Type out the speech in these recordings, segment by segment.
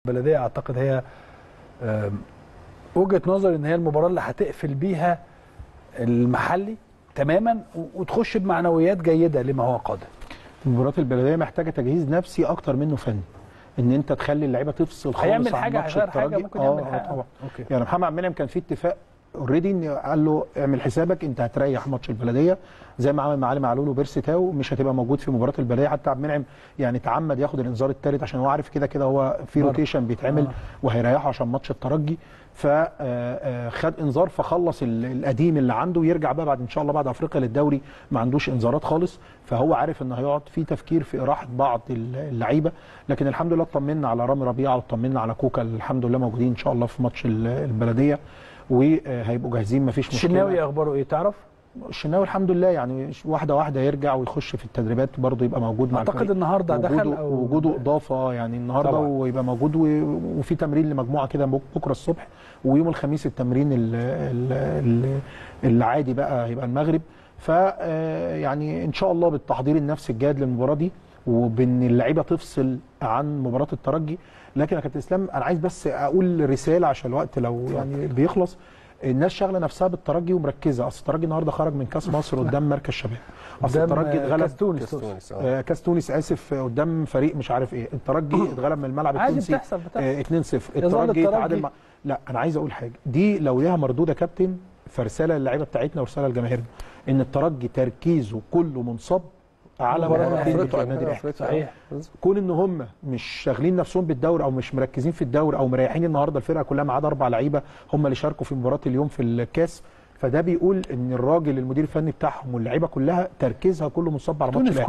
البلديه اعتقد هي وجهه نظري ان هي المباراه اللي هتقفل بيها المحلي تماما وتخش بمعنويات جيده لما هو قادم. مباراه البلديه محتاجه تجهيز نفسي اكتر منه فني، ان انت تخلي اللعيبه تفصل خالص هيعمل عن حاجه ماتش غير حاجه الترجي. ممكن يعمل حاجه طبعا. أوكي. يعني محمد عبد المنعم كان في اتفاق اوريدي ان قال له اعمل حسابك انت هتريح ماتش البلديه زي ما عمل مع علي معلول وبيرسي تاو، مش هتبقى موجود في مباراه البلديه. حتى عبد المنعم يعني تعمد ياخد الانذار الثالث عشان هو عارف كده كده هو في روتيشن بيتعمل وهيريحه عشان ماتش الترجي، فخد انذار فخلص القديم اللي عنده ويرجع بقى بعد ان شاء الله بعد افريقيا للدوري ما عندوش انذارات خالص. فهو عارف ان هيقعد في تفكير في اراحه بعض اللعيبه، لكن الحمد لله اطمنا على رامي ربيعه واطمنا على كوكا، الحمد لله موجودين ان شاء الله في ماتش البلديه وهيبقوا جاهزين مفيش مشكله. الشناوي اخباره ايه تعرف؟ الشناوي الحمد لله يعني واحده واحده يرجع ويخش في التدريبات برضه يبقى موجود مع اعتقد النهارده دخل او وجوده اضافه يعني النهارده طبعا. ويبقى موجود وفي تمرين لمجموعه كده بكره الصبح، ويوم الخميس التمرين العادي بقى هيبقى المغرب. ف يعني ان شاء الله بالتحضير النفسي الجاد للمباراه دي وبان اللعيبه تفصل عن مباراه الترجي. لكن يا كابتن اسلام انا عايز بس اقول رساله عشان الوقت لو يعني بيخلص. الناس شاغله نفسها بالترجي ومركزه، اصل الترجي النهارده خرج من كاس مصر قدام مركز شباب، اصل الترجي اتغلب كاس تونس اسف قدام فريق مش عارف ايه، الترجي اتغلب من الملعب التونسي 2-0، الترجي تعادل لا انا عايز اقول حاجه دي لو ليها مردود يا كابتن فرساله للعيبه بتاعتنا ورساله لجماهيرنا ان الترجي تركيزه كله منصب على مباراتين بتوع النادي الاهلي. صحيح. كون ان هم مش شاغلين نفسهم بالدوري او مش مركزين في الدوري او مريحين النهارده الفرقه كلها ما عدا 4 لعيبه هم اللي شاركوا في مباراه اليوم في الكاس، فده بيقول ان الراجل المدير الفني بتاعهم واللعيبه كلها تركيزها كله منصب على ماتش الاهلي.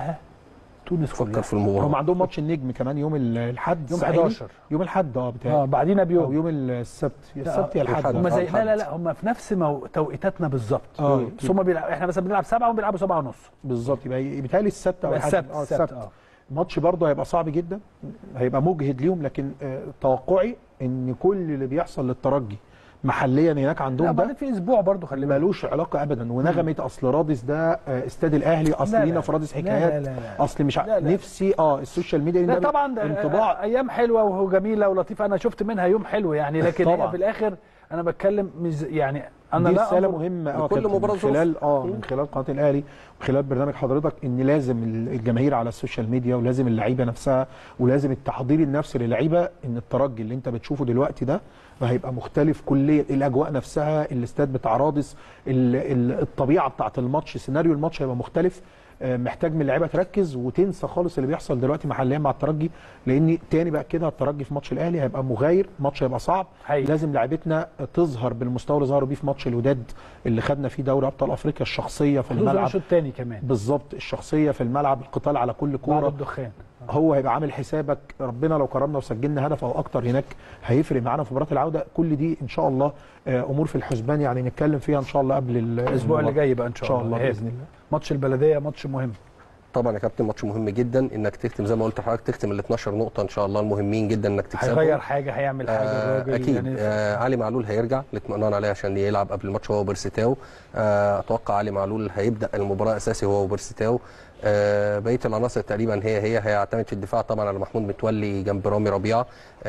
تونس كلها فكر في المباراه. هم عندهم ماتش النجم كمان يوم الاحد يوم 11 يوم الاحد بتاعي بعدينا بيوم او يوم السبت يا الاحد هم زي لا هم في نفس توقيتاتنا بالظبط. هم احنا مثلا بنلعب 7 وهم بيلعبوا 7 ونص بالظبط، يبقى بيتهيألي السبت او السبت. ماتش برضه هيبقى صعب جدا، هيبقى مجهد ليهم، لكن توقعي ان كل اللي بيحصل للترجي محليا هناك عندهم ده في اسبوع برضه خلي بالك ملوش علاقه ابدا. ونغمه اصل رادس ده استاد الاهلي، اصل لينا في رادس حكايات، اصل مش نفسي السوشيال ميديا لا طبعا انطباع ايام حلوه وجميله ولطيفه انا شفت منها يوم حلو يعني، لكن هي في الاخر انا بتكلم يعني انا دي رساله مهمه كل مباراه من خلال من خلال قناه الاهلي وخلال برنامج حضرتك ان لازم الجماهير على السوشيال ميديا ولازم اللعيبه نفسها ولازم التحضير النفسي للعيبه ان الترجي اللي انت بتشوفه دلوقتي ده هيبقى مختلف كليا، الاجواء نفسها الاستاد بتاع رادس الطبيعه بتاعه الماتش سيناريو الماتش هيبقى مختلف. محتاج من اللعيبه تركز وتنسى خالص اللي بيحصل دلوقتي محليا مع الترجي، لان تاني بقى كده الترجي في ماتش الاهلي هيبقى مغاير، ماتش هيبقى صعب لازم لعيبتنا تظهر بالمستوى اللي ظهروا بيه في ماتش الوداد اللي خدنا فيه دوري ابطال افريقيا، الشخصيه في الملعب الشوط الثاني كمان بالظبط، الشخصيه في الملعب، القتال على كل كوره بعد الدخان هو هيبقى عامل حسابك ربنا لو كرمنا وسجلنا هدف او اكتر هناك هيفرق معانا في مباراه العوده. كل دي ان شاء الله امور في الحسبان يعني نتكلم فيها ان شاء الله قبل الاسبوع اللي جاي بقى ان شاء الله باذن الله. ماتش البلديه ماتش مهم طبعا يا كابتن، ماتش مهم جدا انك تختم زي ما قلت لحضرتك، تختم ال 12 نقطه ان شاء الله المهمين جدا انك تكسبهم. هيغير حاجه هيعمل حاجه الراجل اكيد يعني علي معلول هيرجع الاطمئنان عليه عشان يلعب قبل الماتش هو وبيرسي تاو. اتوقع علي معلول هيبدا المباراه اساسي هو وبيرسي تاو. بقيه العناصر تقريبا هي هيعتمد في الدفاع طبعا على محمود متولي جنب رامي ربيعه.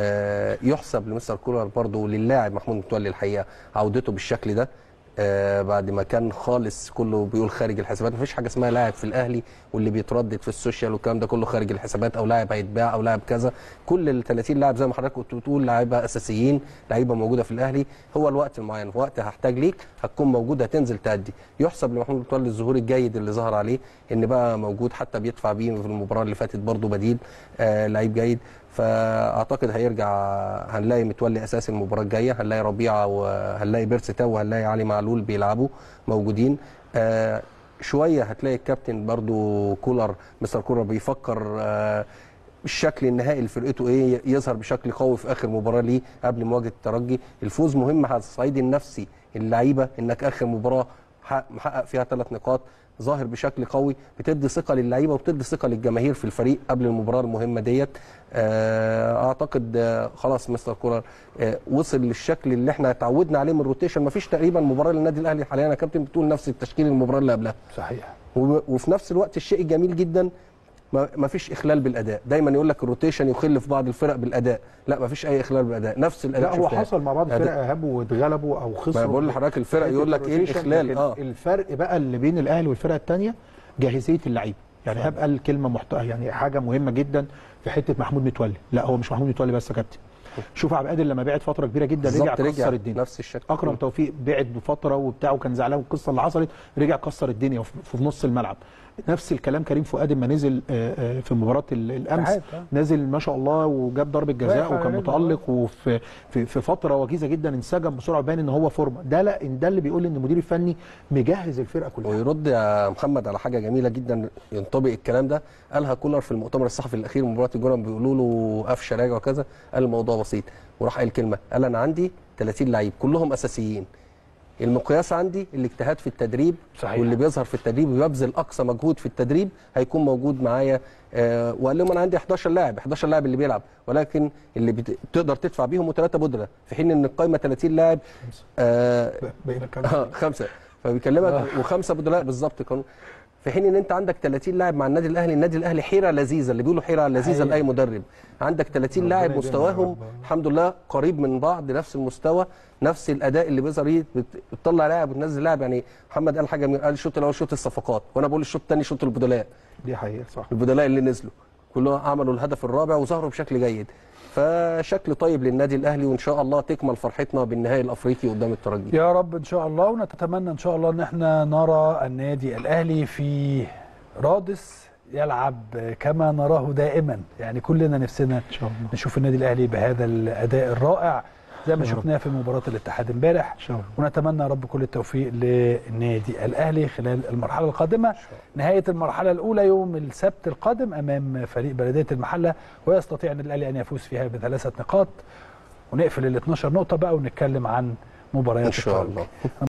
يحسب لمستر كولر برضه للاعب محمود متولي الحقيقه عودته بالشكل ده بعد ما كان خالص كله بيقول خارج الحسابات. مفيش حاجه اسمها لاعب في الاهلي واللي بيتردد في السوشيال والكلام ده كله خارج الحسابات او لاعب هيتباع او لاعب كذا. كل ال 30 لاعب زي ما حضرتك كنت بتقول لعيبه اساسيين، لعيبه موجوده في الاهلي. هو الوقت المعين في وقت هحتاج ليك هتكون موجود هتنزل تأدي. يحسب لمحمود متولي الظهور الجيد اللي ظهر عليه ان بقى موجود، حتى بيدفع بيه في المباراه اللي فاتت برده بديل لعيب جيد. فاعتقد هيرجع هنلاقي متولي اساسي المباراه الجايه، هنلاقي ربيعه وهنلاقي بيرسي تاو وهنلاقي علي معلول بيلعبوا موجودين. شويه هتلاقي الكابتن برضو كولر مستر كولر بيفكر الشكل النهائي لفرقته ايه، يظهر بشكل قوي في اخر مباراه ليه قبل مواجهه الترجي. الفوز مهم على الصعيد النفسي اللعيبه، انك اخر مباراه محقق فيها 3 نقاط ظاهر بشكل قوي، بتدي ثقه للعيبه وبتدي ثقه للجماهير في الفريق قبل المباراه المهمه ديت. اعتقد خلاص مستر كولر وصل للشكل اللي احنا اتعودنا عليه من الروتيشن. مفيش تقريبا مباراه للنادي الاهلي حاليا يا كابتن بتقول نفس التشكيل المباراه اللي قبلها. صحيح. وفي نفس الوقت الشيء الجميل جدا ما فيش اخلال بالاداء. دايما يقول لك الروتيشن يخل في بعض الفرق بالاداء، لا ما فيش اي اخلال بالاداء، نفس الاداء. لا هو حصل مع بعض الفرق اهابوا واتغلبوا او خسروا. ما بقول لحضرتك الفرق يقول لك ايه الاخلال. الفرق بقى اللي بين الاهلي والفرقه الثانيه جاهزيه اللعيبه. يعني ايهاب قال كلمه يعني حاجه مهمه جدا في حته محمود متولي. لا هو مش محمود متولي بس يا كابتن، شوف عبد القادر لما بعد فتره كبيره جدا رجع كسر الدنيا. نفس الشكل. اكرم توفيق بعد بفتره وبتاع وكان زعلان والقصه اللي حصلت، رجع كسر الدنيا في نص الملعب. نفس الكلام كريم فؤاد لما نزل في مباراه الامس نزل ما شاء الله وجاب ضربه جزاء وكان متالق، وفي في فتره وجيزه جدا انسجم بسرعه وبان ان هو فورمه. ده اللي بيقول ان المدير الفني مجهز الفرقه كلها. ويرد يا محمد على حاجه جميله جدا ينطبق الكلام ده، قالها كولر في المؤتمر الصحفي الاخير من مباراه الجونه، بيقولوا له قفشه راجع وكذا، قال الموضوع بسيط وراح قال كلمه، قال انا عندي 30 لعيب كلهم اساسيين، المقياس عندي الاجتهاد في التدريب. صحيح. واللي بيظهر في التدريب ويبذل اقصى مجهود في التدريب هيكون موجود معايا. وقال لهم انا عندي 11 لاعب اللي بيلعب، ولكن اللي بتقدر تدفع بيهم وثلاثه بدله، في حين ان القائمه 30 لاعب خمسه فبيكلمك وخمسه بدلاء بالظبط كانوا، في حين ان انت عندك 30 لاعب مع النادي الاهلي حيره لذيذه، اللي بيقولوا حيره لذيذه لاي مدرب. عندك 30 لاعب مستواهم الحمد لله قريب من بعض، نفس المستوى نفس الاداء اللي بيظهر، بتطلع لاعب وتنزل لاعب. يعني محمد قال حاجه، قال الشوط الاول شوط الصفقات، وانا بقول الشوط الثاني شوط البدلاء. دي حقيقه صح، البدلاء اللي نزلوا كلهم عملوا الهدف الرابع وظهروا بشكل جيد. فشكل طيب للنادي الاهلي، وان شاء الله تكمل فرحتنا بالنهائي الافريقي قدام الترجي يا رب ان شاء الله. ونتمنى ان شاء الله ان احنا نرى النادي الاهلي في رادس يلعب كما نراه دائما. يعني كلنا نفسنا إن شاء الله نشوف النادي الاهلي بهذا الاداء الرائع زي ما شفناه في مباراه الاتحاد امبارح. ونتمنى يا رب كل التوفيق للنادي الاهلي خلال المرحله القادمه. نهايه المرحله الاولى يوم السبت القادم امام فريق بلديه المحله، ويستطيع النادي الاهلي ان يفوز فيها ب3 نقاط، ونقفل ال 12 نقطه بقى ونتكلم عن مباريات ان شاء الله.